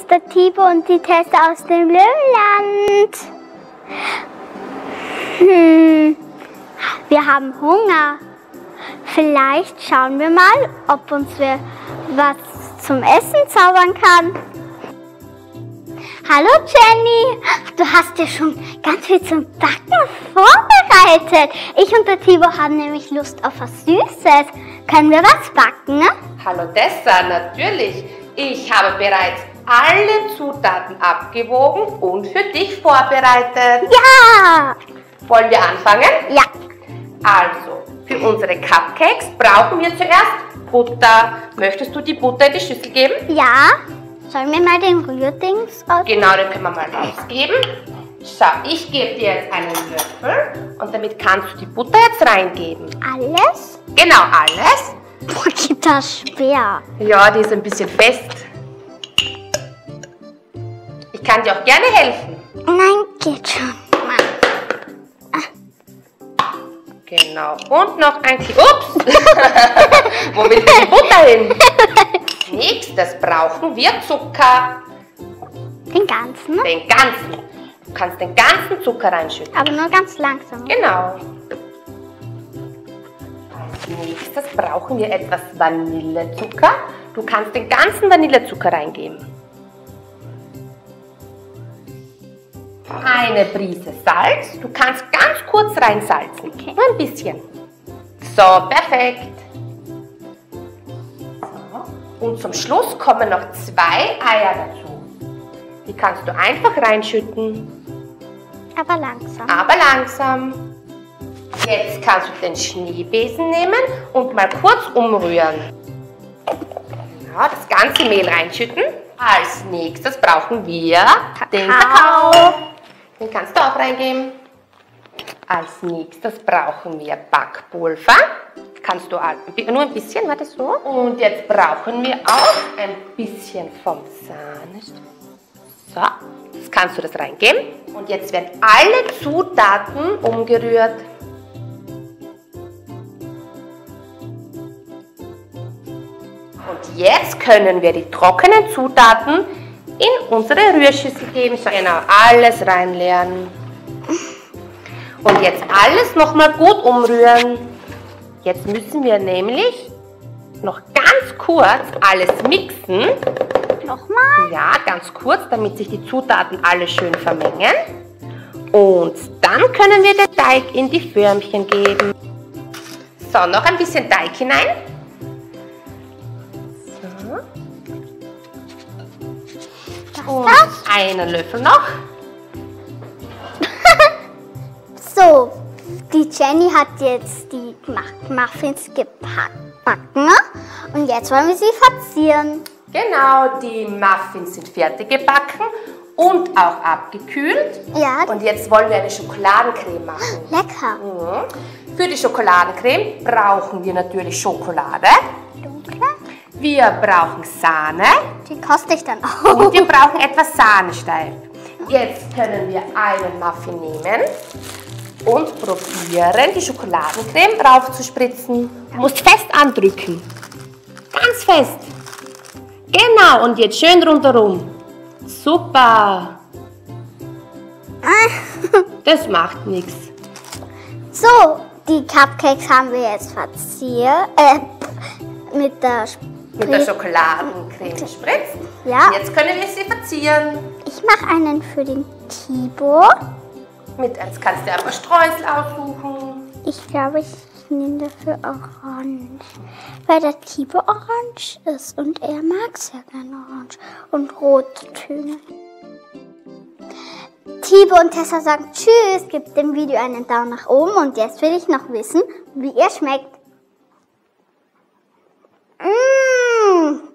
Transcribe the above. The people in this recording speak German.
ist der Thibaut und die Tessa aus dem Löwenland. Wir haben Hunger. Vielleicht schauen wir mal, ob uns wer was zum Essen zaubern kann. Hallo Jenny, du hast ja schon ganz viel zum Backen vorbereitet. Ich und der Thibaut haben nämlich Lust auf was Süßes. Können wir was backen, ne? Hallo Tessa, natürlich. Ich habe bereits alle Zutaten abgewogen und für dich vorbereitet. Ja! Wollen wir anfangen? Ja. Also, für unsere Cupcakes brauchen wir zuerst Butter. Möchtest du die Butter in die Schüssel geben? Ja. Sollen wir mal den Rührdings aus? Genau, den können wir mal rausgeben. So, ich gebe dir jetzt einen Löffel und damit kannst du die Butter jetzt reingeben. Alles? Genau, alles. Boah, geht das schwer. Ja, die ist ein bisschen fest. Ich kann dir auch gerne helfen. Nein, geht schon. Genau, und noch ein Ups! Wo will die Butter hin? Nächstes brauchen wir Zucker. Den ganzen? Den ganzen. Du kannst den ganzen Zucker reinschütten. Aber nur ganz langsam. Genau. Als nächstes brauchen wir etwas Vanillezucker. Du kannst den ganzen Vanillezucker reingeben. Eine Prise Salz. Du kannst ganz kurz reinsalzen. Okay. Nur ein bisschen. So, perfekt. So. Und zum Schluss kommen noch 2 Eier dazu. Die kannst du einfach reinschütten. Aber langsam. Aber langsam. Jetzt kannst du den Schneebesen nehmen und mal kurz umrühren. Ja, das ganze Mehl reinschütten. Als nächstes brauchen wir den Kakao. Den kannst du auch reingeben. Als nächstes brauchen wir Backpulver. Kannst du nur ein bisschen, warte so. Und jetzt brauchen wir auch ein bisschen vom Sahne. So, jetzt kannst du das reingeben. Und jetzt werden alle Zutaten umgerührt. Und jetzt können wir die trockenen Zutaten in unsere Rührschüssel geben. So, genau, alles reinleeren. Und jetzt alles nochmal gut umrühren. Jetzt müssen wir nämlich noch ganz kurz alles mixen. Nochmal? Ja, ganz kurz, damit sich die Zutaten alle schön vermengen. Und dann können wir den Teig in die Förmchen geben. So, noch ein bisschen Teig hinein. Und einen Löffel noch. So, die Jenny hat jetzt die Muffins gebacken und jetzt wollen wir sie verzieren. Genau, die Muffins sind fertig gebacken und auch abgekühlt. Ja. Und jetzt wollen wir eine Schokoladencreme machen. Lecker. Mhm. Für die Schokoladencreme brauchen wir natürlich Schokolade. Dunkle. Wir brauchen Sahne. Die koste ich dann auch. Und wir brauchen etwas Sahnesteif. Jetzt können wir einen Muffin nehmen und probieren, die Schokoladencreme raufzuspritzen. Du musst fest andrücken. Ganz fest. Genau, und jetzt schön rundherum. Super. Das macht nichts. So, die Cupcakes haben wir jetzt verziert. Mit der Schokoladencreme gespritzt. Ja. Jetzt können wir sie verzieren. Ich mache einen für den Thibaut. Jetzt kannst du einfach Streusel aussuchen. Ich glaube, ich nehme dafür Orange. Weil der Thibaut orange ist und er mag sehr gerne orange und rote Töne. Thibaut und Tessa sagen Tschüss, gebt dem Video einen Daumen nach oben und jetzt will ich noch wissen, wie ihr schmeckt. Mmh.